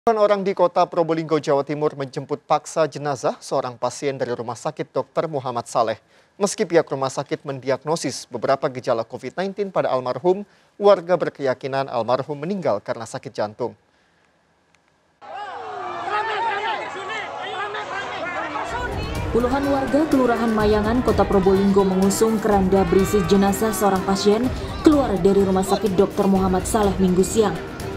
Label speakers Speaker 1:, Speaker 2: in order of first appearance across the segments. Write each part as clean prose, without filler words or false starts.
Speaker 1: Orang di kota Probolinggo, Jawa Timur menjemput paksa jenazah seorang pasien dari Rumah Sakit Dr. Muhammad Saleh. Meski pihak rumah sakit mendiagnosis beberapa gejala COVID-19 pada almarhum, warga berkeyakinan almarhum meninggal karena sakit jantung.
Speaker 2: Puluhan warga Kelurahan Mayangan, Kota Probolinggo mengusung keranda berisi jenazah seorang pasien keluar dari Rumah Sakit Dr. Muhammad Saleh Minggu siang.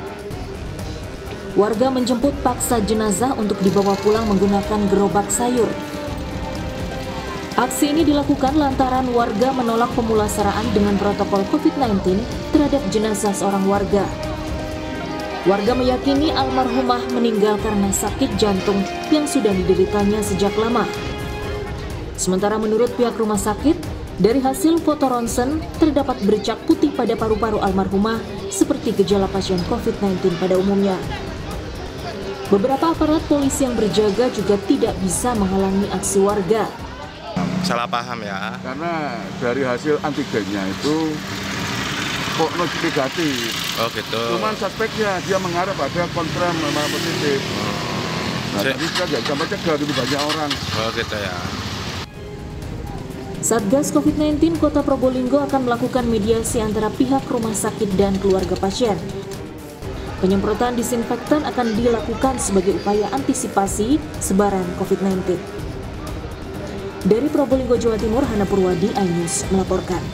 Speaker 2: Warga menjemput paksa jenazah untuk dibawa pulang menggunakan gerobak sayur. Aksi ini dilakukan lantaran warga menolak pemulasaraan dengan protokol COVID-19 terhadap jenazah seorang warga. Warga meyakini almarhumah meninggal karena sakit jantung yang sudah dideritanya sejak lama. Sementara menurut pihak rumah sakit, dari hasil foto ronsen terdapat bercak putih pada paru-paru almarhumah seperti gejala pasien COVID-19 pada umumnya. Beberapa aparat polisi yang berjaga juga tidak bisa menghalangi aksi warga.
Speaker 3: Salah paham ya.
Speaker 4: Karena dari hasil antigennya itu kok negatif.
Speaker 3: Oh gitu.
Speaker 4: Cuman suspeknya dia mengarah pada konfirm positif. Nah, tapi kita nggak bisa mencegah lebih banyak orang.
Speaker 3: Oh gitu ya.
Speaker 2: Satgas COVID-19 Kota Probolinggo akan melakukan mediasi antara pihak rumah sakit dan keluarga pasien. Penyemprotan disinfektan akan dilakukan sebagai upaya antisipasi sebaran COVID-19. Dari Probolinggo, Jawa Timur, Hana Purwadi, iNews melaporkan.